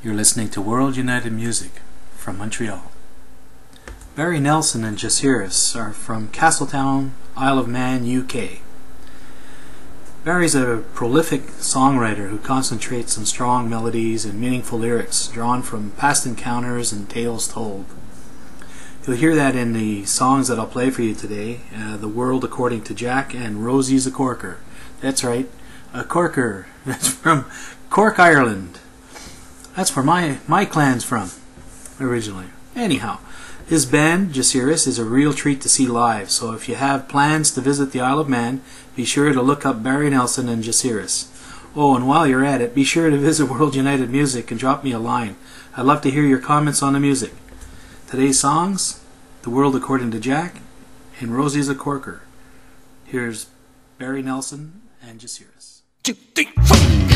You're listening to World United Music from Montreal. Barry Nelson and Jeceris are from Castletown, Isle of Man, UK. Barry's a prolific songwriter who concentrates on strong melodies and meaningful lyrics drawn from past encounters and tales told. You'll hear that in the songs that I'll play for you today, The World According to Jack and Rosey's a Corker. That's right, a Corker. That's from Cork, Ireland. That's where my clan's from, originally. Anyhow, his band, Jeceris, is a real treat to see live, so if you have plans to visit the Isle of Man, be sure to look up Barry Nelson and Jeceris. Oh, and while you're at it, be sure to visit World United Music and drop me a line. I'd love to hear your comments on the music. Today's songs, The World According to Jack and Rosey's a Corker. Here's Barry Nelson and Jeceris. 2, 3, 4.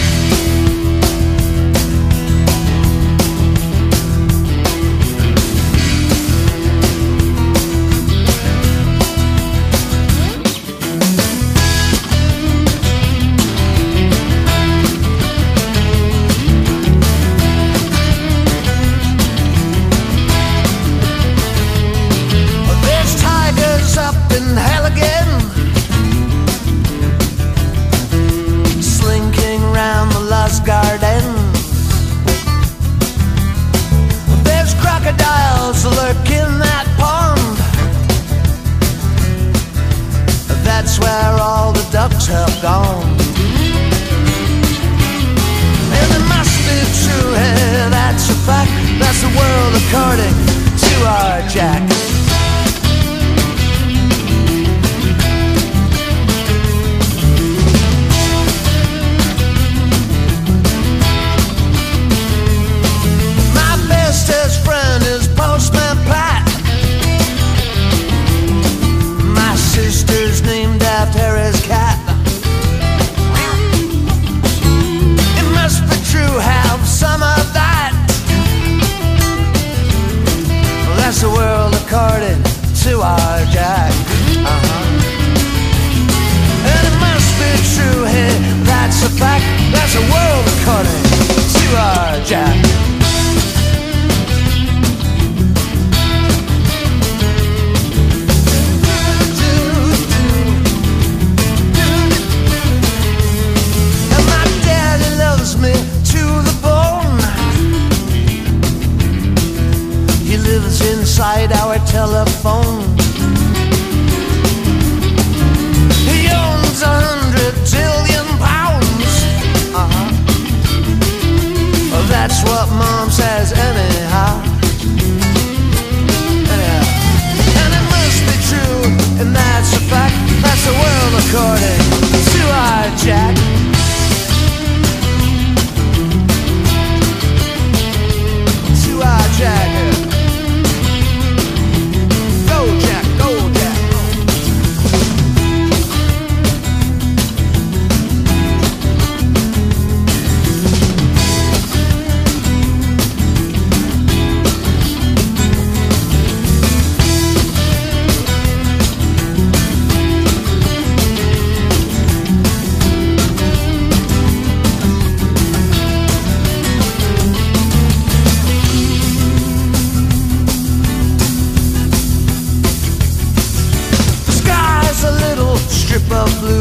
That's where all the ducks have gone. And it must be true, hey, that's a fact. That's the world according to our Jack. My bestest friend is Postman Pat. My sister's named after his cat. It must be true, have some of that. That's the world according to our Jack. And it must be true, hey, that's a fact. That's the world according to our Jack. Inside our telephone, he owns 100 billion pounds. Well, that's what Mom says anyhow. And it must be true, and that's a fact. That's the world according to our Jack. To our Jack. Of blue,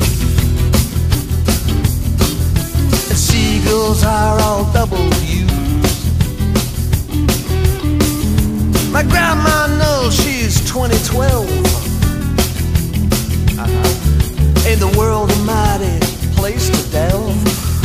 and seagulls are all double U's. My grandma knows she's 2012. Ain't the world a mighty place to delve?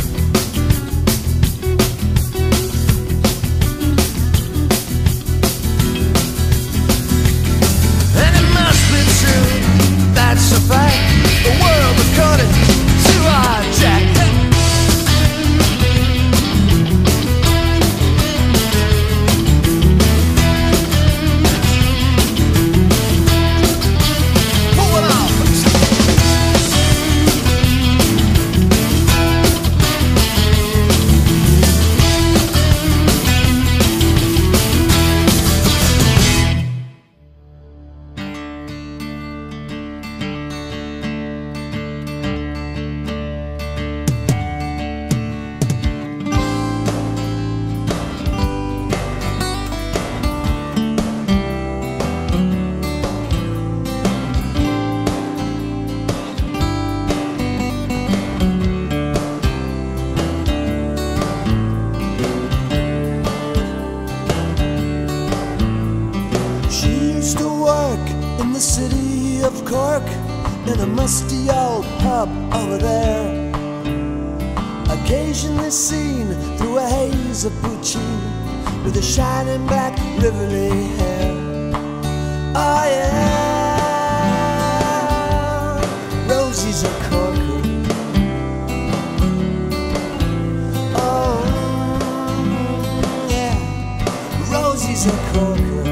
And it must be true, that's a fact. The world according to our Jack. Pull it off. of cork in a musty old pub over there, occasionally seen through a haze of poutine with a shining black riverly hair. Oh yeah, Rosey's a corker. Oh yeah, Rosey's a corker.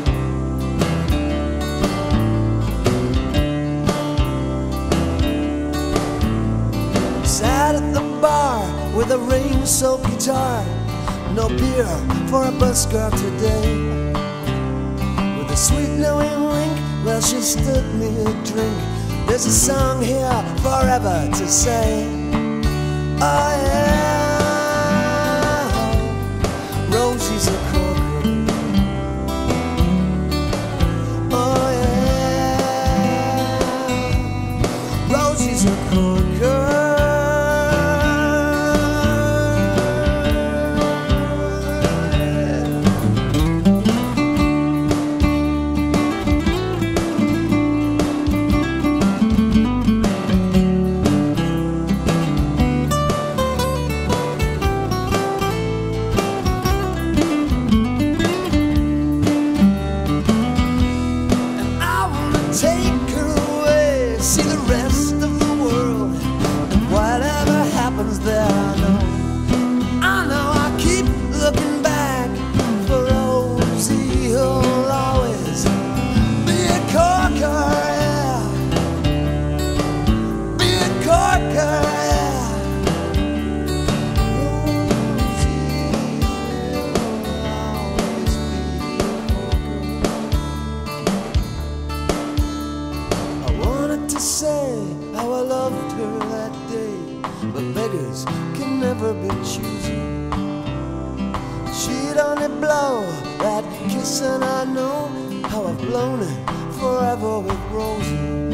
Sat at the bar with a rain-soaked guitar, no beer for a busker today. With a sweet knowing wink, well she stood me a drink. There's a song here forever to say. Oh yeah, Rosey's a corker. Oh yeah, Rosey's a corker. Can never be choosy. She'd only blow that kiss, and I know how I've blown it forever with Rosey.